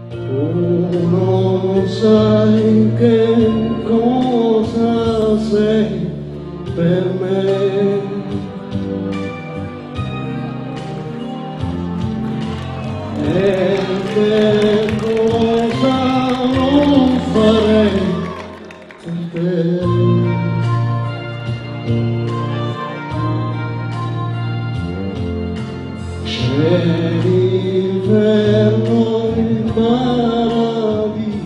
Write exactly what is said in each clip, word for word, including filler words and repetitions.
Tu non sai che cosa sei per me, e che cosa non farei per te. C'è l'inverno in paradiso.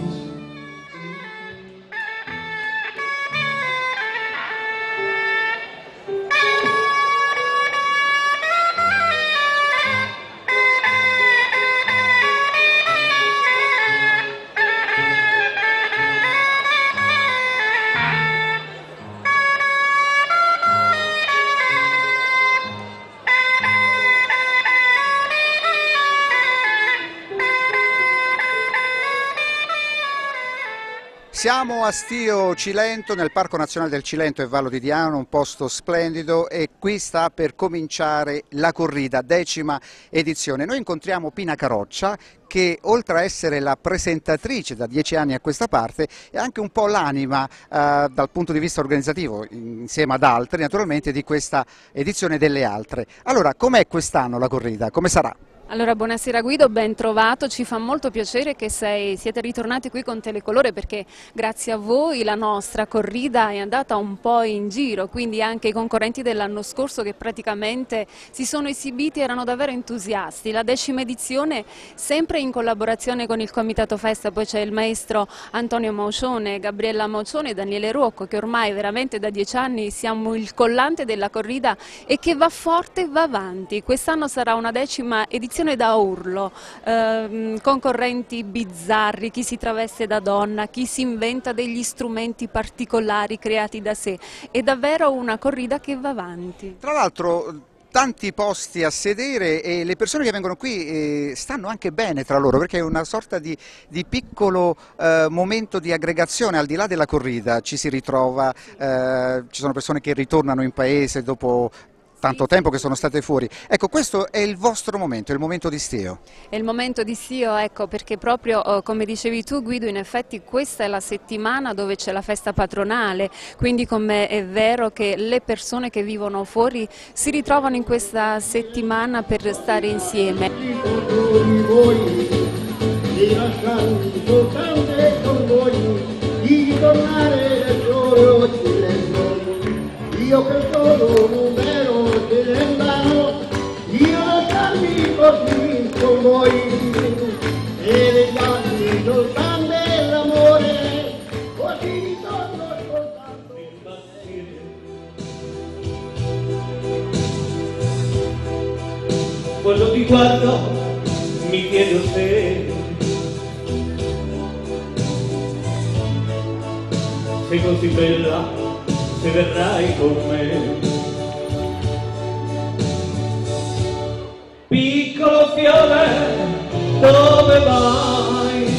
Siamo a Stio Cilento, nel Parco Nazionale del Cilento e Vallo di Diano, un posto splendido, e qui sta per cominciare la corrida, decima edizione. Noi incontriamo Pina Caroccia, che oltre a essere la presentatrice da dieci anni a questa parte è anche un po' l'anima eh, dal punto di vista organizzativo, insieme ad altri naturalmente, di questa edizione e delle altre. Allora, com'è quest'anno la corrida? Come sarà? Allora, buonasera Guido, ben trovato, ci fa molto piacere che sei, siete ritornati qui con Telecolore, perché grazie a voi la nostra corrida è andata un po' in giro, quindi anche i concorrenti dell'anno scorso che praticamente si sono esibiti erano davvero entusiasti. La decima edizione sempre in collaborazione con il Comitato Festa, poi c'è il maestro Antonio Maucione, Gabriella Maucione e Daniele Ruocco, che ormai veramente da dieci anni siamo il collante della corrida e che va forte e va avanti. Quest'anno sarà una decima edizione da urlo, ehm, concorrenti bizzarri, chi si traveste da donna, chi si inventa degli strumenti particolari creati da sé. È davvero una corrida che va avanti. Tra l'altro tanti posti a sedere e le persone che vengono qui eh, stanno anche bene tra loro, perché è una sorta di, di piccolo eh, momento di aggregazione al di là della corrida, ci si ritrova, eh, ci sono persone che ritornano in paese dopo tanto tempo che sono state fuori. Ecco, questo è il vostro momento, è il momento di Stio. È il momento di Stio, ecco, perché proprio oh, come dicevi tu Guido, in effetti questa è la settimana dove c'è la festa patronale, quindi come è vero che le persone che vivono fuori si ritrovano in questa settimana per stare insieme. Io che sono un vero cilentano, io lasciarmi così con voi e regalarmi soltanto l'amore, così torno soltanto impazzire. Quando ti guardo mi chiedo se sei così bella, se verrai con me. Piccolo fiore, dove vai?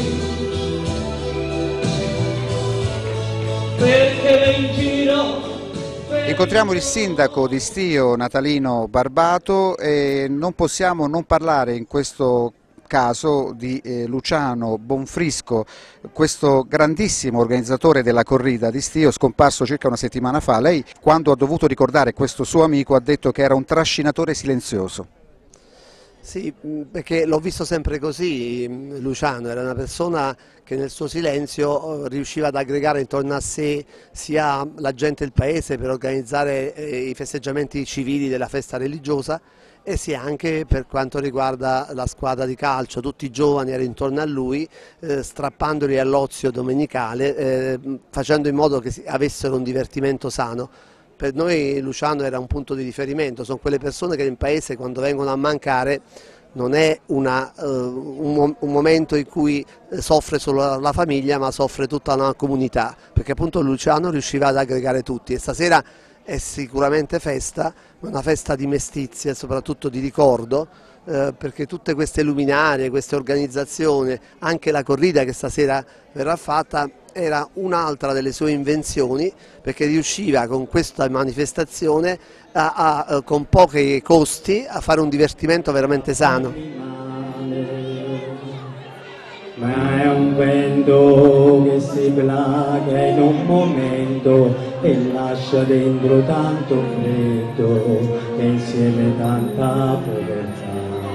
Perché vai in giro? Incontriamo il sindaco di Stio, Natalino Barbato, e non possiamo non parlare in questo caso di eh, Luciano Bonfrisco, questo grandissimo organizzatore della corrida di Stio, scomparso circa una settimana fa. Lei, quando ha dovuto ricordare questo suo amico, ha detto che era un trascinatore silenzioso. Sì, perché l'ho visto sempre così. Luciano era una persona che nel suo silenzio riusciva ad aggregare intorno a sé sia la gente del paese per organizzare i festeggiamenti civili della festa religiosa, e sia anche per quanto riguarda la squadra di calcio. Tutti i giovani erano intorno a lui, eh, strappandoli all'ozio domenicale, eh, facendo in modo che avessero un divertimento sano. Per noi Luciano era un punto di riferimento, sono quelle persone che in paese quando vengono a mancare non è una, uh, un, un momento in cui soffre solo la famiglia, ma soffre tutta una comunità, perché appunto Luciano riusciva ad aggregare tutti, e stasera è sicuramente festa, una festa di mestizia e soprattutto di ricordo, eh, perché tutte queste luminarie, queste organizzazioni, anche la corrida che stasera verrà fatta, era un'altra delle sue invenzioni, perché riusciva con questa manifestazione a, a, con pochi costi a fare un divertimento veramente sano. ma è un vento che si placa in un momento e lascia dentro tanto freddo e insieme tanta povertà.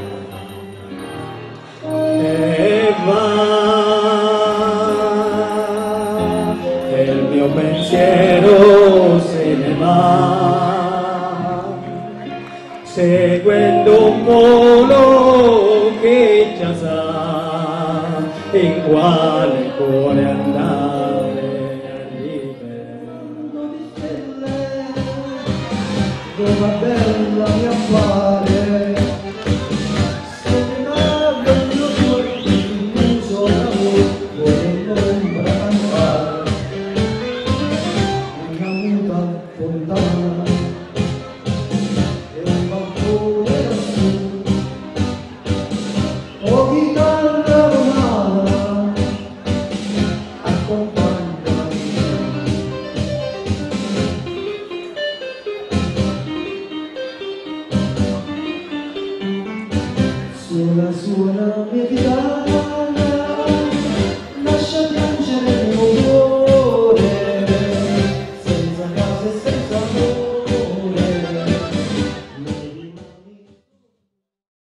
E va, e il mio pensiero se ne va, seguendo un volo che già sa in quale cuore andare a riprendere. Come bella mi appare, sognare il mio cuore chiuso come l'ombra cantare, una muta fontana e un balcone lassù, oh chitarra romana, accompagnami. Suona, suona mia chitarra,